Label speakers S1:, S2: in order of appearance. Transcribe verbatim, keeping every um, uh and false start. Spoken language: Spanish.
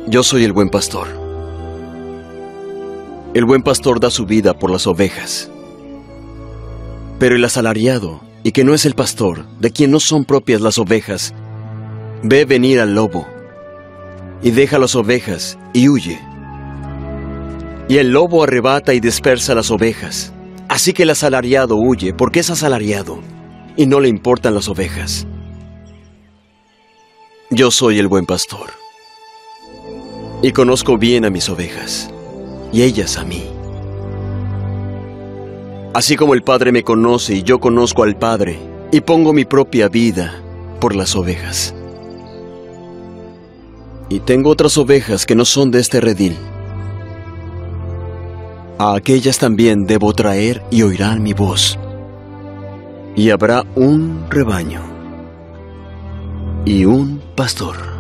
S1: Yo soy el buen pastor. El buen pastor da su vida por las ovejas. Pero el asalariado, y que no es el pastor, de quien no son propias las ovejas, ve venir al lobo, y deja las ovejas, y huye. Y el lobo arrebata y dispersa las ovejas. Así que el asalariado huye, porque es asalariado, y no le importan las ovejas. Yo soy el buen pastor, y conozco bien a mis ovejas, y ellas a mí. Así como el Padre me conoce y yo conozco al Padre, y pongo mi propia vida por las ovejas. Y tengo otras ovejas que no son de este redil. A aquellas también debo traer y oirán mi voz. Y habrá un rebaño y un pastor.